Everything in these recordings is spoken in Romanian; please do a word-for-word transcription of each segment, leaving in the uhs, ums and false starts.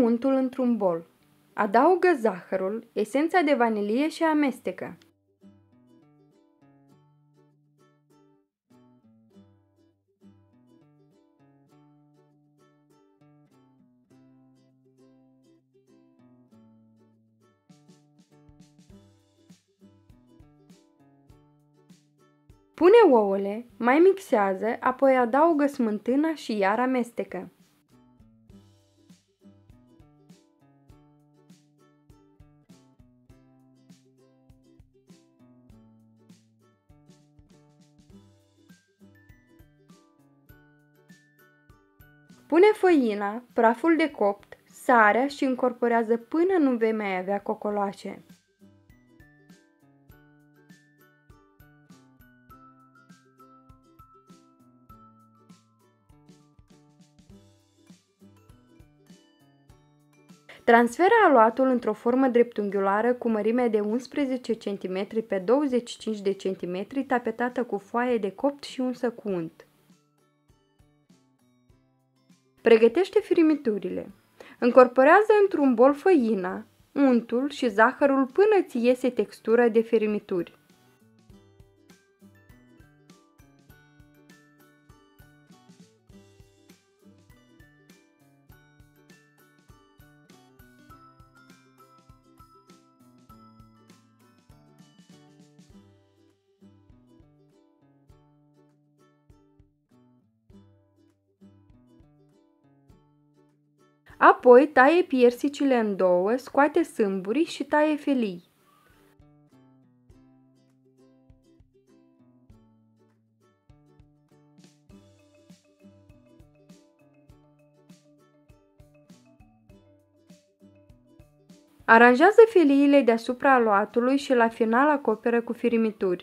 untul într-un bol. Adaugă zahărul, esența de vanilie și amestecă. Pune ouăle, mai mixează, apoi adaugă smântâna și iar amestecă. Pune făina, praful de copt, sarea și încorporează până nu vei mai avea cocoloace. Transferă aluatul într-o formă dreptunghiulară cu mărime de unsprezece centimetri pe douăzeci și cinci de centimetri, tapetată cu foaie de copt și unsă cu unt. Pregătește firmiturile. Încorporează într-un bol făina, untul și zahărul până ți iese textura de firmituri. Apoi taie piersicile în două, scoate sâmburii și taie felii. Aranjează feliile deasupra aluatului și la final acoperă cu firmituri.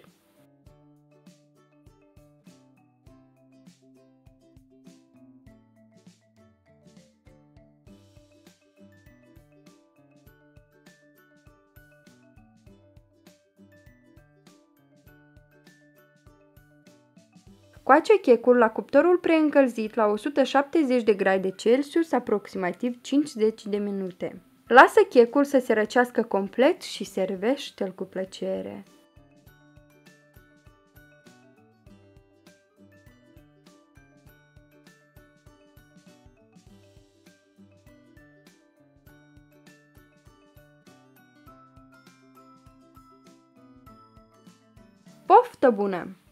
Coace checul la cuptorul preîncălzit la o sută șaptezeci de grade Celsius, aproximativ cincizeci de minute. Lasă checul să se răcească complet și servește-l cu plăcere. Poftă bună!